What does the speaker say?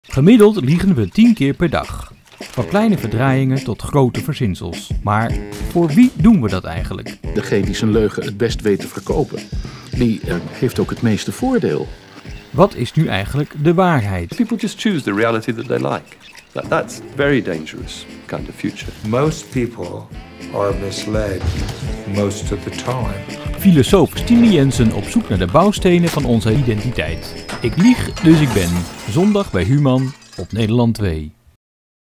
Gemiddeld liegen we 10 keer per dag. Van kleine verdraaiingen tot grote verzinsels. Maar voor wie doen we dat eigenlijk? Degene die zijn leugen het best weet te verkopen, die heeft ook het meeste voordeel. Wat is nu eigenlijk de waarheid? People just choose the reality that they like. That's very dangerous kind of future. Most people are misled most of the time. Filosoof Stine Jensen op zoek naar de bouwstenen van onze identiteit. Ik lieg, dus ik ben. Zondag bij Human op Nederland 2.